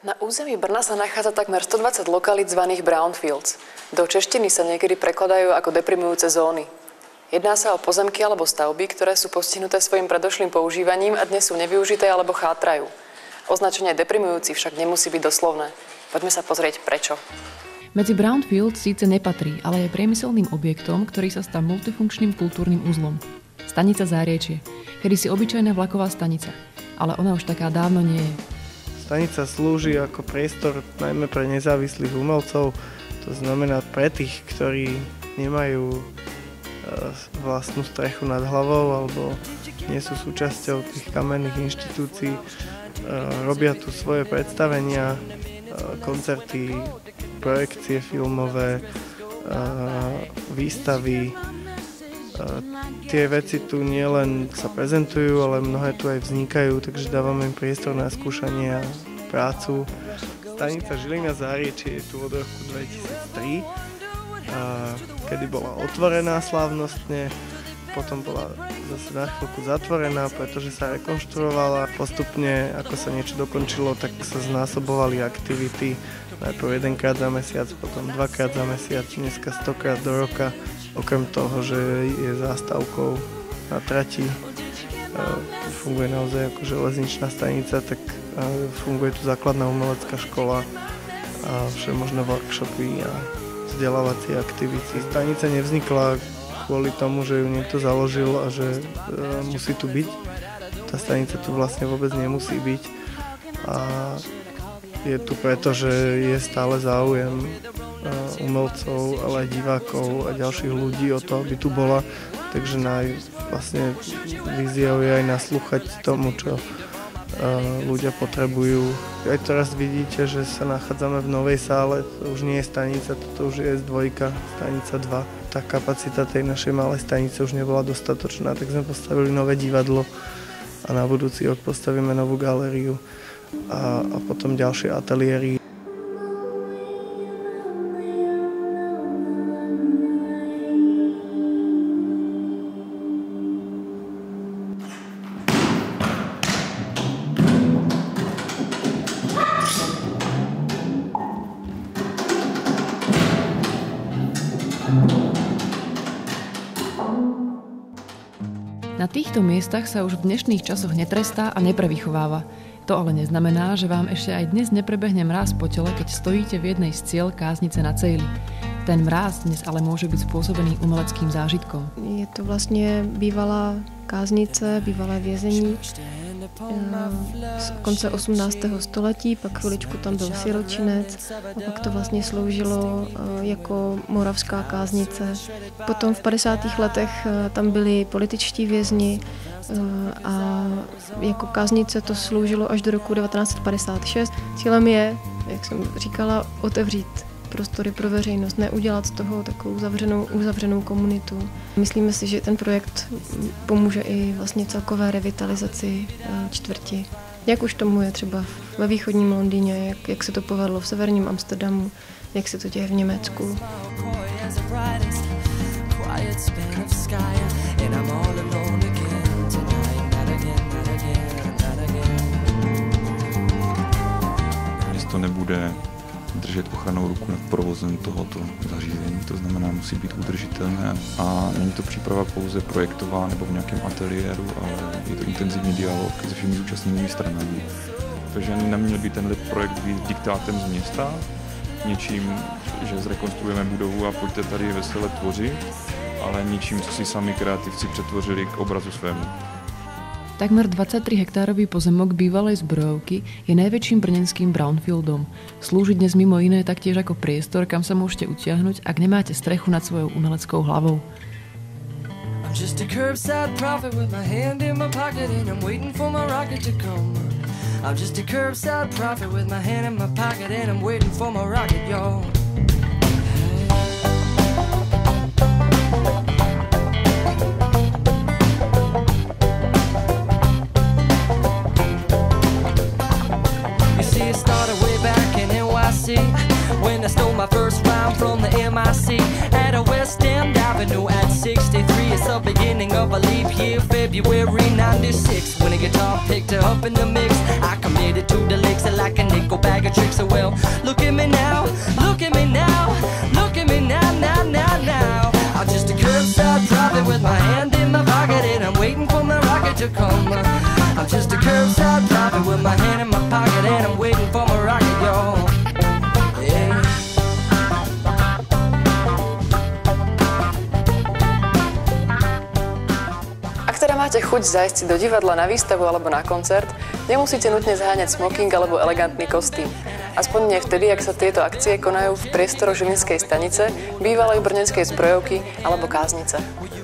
Na území Brna sa nachádza takmer 120 lokalít zvaných brownfields. Do češtiny sa niekedy prekladajú ako deprimujúce zóny. Jedná sa o pozemky alebo stavby, ktoré sú postihnuté svojim predošlým používaním a dnes sú nevyužité alebo chátrajú. Označenie deprimujúci však nemusí byť doslovné. Poďme sa pozrieť prečo. Medzi brownfield síce nepatrí, ale je priemyselným objektom, ktorý sa stal multifunkčným kultúrnym uzlom. Stanica Záriečie, kedysi obyčajná vlaková stanica, ale ona už taká dávno nie je. Stanica slúži ako priestor najmä pre nezávislých umelcov, to znamená pre tých, ktorí nemajú vlastnú strechu nad hlavou alebo nie sú súčasťou tých kamenných inštitúcií, robia tu svoje predstavenia, koncerty, projekcie filmové, výstavy. Tie veci tu nielen sa prezentujú, ale mnohé tu aj vznikajú, takže dávame im priestor na skúšanie a prácu. Stanica Žilina Záriečie je tu od roku 2003, kedy bola otvorená slávnostne, potom bola zase na chvíľku zatvorená, pretože sa rekonštruovala. Postupne, ako sa niečo dokončilo, tak sa znásobovali aktivity. Najprv 1-krát za mesiac, potom 2-krát za mesiac, dneska 100-krát do roka. Okrem toho, že je zástavkou na trati, funguje naozaj ako železničná stanica, tak funguje tu základná umelecká škola a všemožné workshopy a vzdelávacie aktivity. Stanica nevznikla kvôli tomu, že ju niekto založil a že musí tu byť. Tá stanica tu vlastne vôbec nemusí byť a je tu preto, že je stále záujem umelcov, ale aj divákov a ďalších ľudí o to, aby tu bola. Takže vlastne víziou je aj naslúchať tomu, čo ľudia potrebujú. Aj teraz vidíte, že sa nachádzame v novej sále, to už nie je stanica, toto už je S2, stanica 2. Tá kapacita tej našej malej stanice už nebola dostatočná, tak sme postavili nové divadlo a na budúci rok postavíme novú galériu a potom ďalšie ateliéry. Na týchto miestach sa už v dnešných časoch netrestá a neprevychováva. To ale neznamená, že vám ešte aj dnes neprebehne mráz po tele, keď stojíte v jednej z ciel káznice na Cejli. Ten mráz dnes ale môže byť spôsobený umeleckým zážitkom. Je to vlastně bývalá káznice, bývalé vězení z konce 18. století, pak chviličku tam byl siročinec a pak to vlastně sloužilo jako moravská káznice. Potom v 50. letech tam byli političtí vězni a jako káznice to sloužilo až do roku 1956. Cílem je, jak jsem říkala, otevřít prostory pro veřejnost, neudělat z toho takovou uzavřenou komunitu. Myslíme si, že ten projekt pomůže i vlastně celkové revitalizaci čtvrti. Jak už tomu je třeba ve východním Londýně, jak se to povedlo v severním Amsterdamu, jak se to děje v Německu. Město nebude držet ochrannou ruku nad provozem tohoto zařízení, to znamená, musí být udržitelné a není to příprava pouze projektová nebo v nějakém ateliéru, ale je to intenzivní dialog se všemi zúčastněnými stranami. Takže neměl by tenhle projekt být diktátem z města, něčím, že zrekonstruujeme budovu a pojďte tady vesele tvořit, ale něčím, co si sami kreativci přetvořili k obrazu svému. Takmer 23-hektárový pozemok bývalej zbrojovky je najväčším brněnským brownfieldom. Slúži dnes mimo iné taktiež ako priestor, kam sa môžete utiahnuť, ak nemáte strechu nad svojou umeleckou hlavou. I'm just a curbside prophet with my hand in my pocket and I'm waiting for my rocket to come. I'm just a curbside prophet with my hand in my pocket and I'm waiting for my rocket, y'all. When I stole my first round from the MIC at a West End Avenue at 63. It's the beginning of a leap year, February 96. When a guitar picked her up in the mix, I committed to the licks like a nickel bag of tricks. So well, look at me now, look at me now, look at me now, now, now, now. I'm just a curbside prophet with my hand in my pocket and I'm waiting for my rocket to come. I'm just a curbside prophet with my hand in my pocket and I'm waiting for my rocket, y'all. Yeah. Ak teda máte chuť zájsť si do divadla, na výstavu alebo na koncert, nemusíte nutne zháňať smoking alebo elegantný kostým. Aspoň nie vtedy, ak sa tieto akcie konajú v priestoroch Žilinskej stanice, bývalej brněnskej zbrojovky alebo Káznice.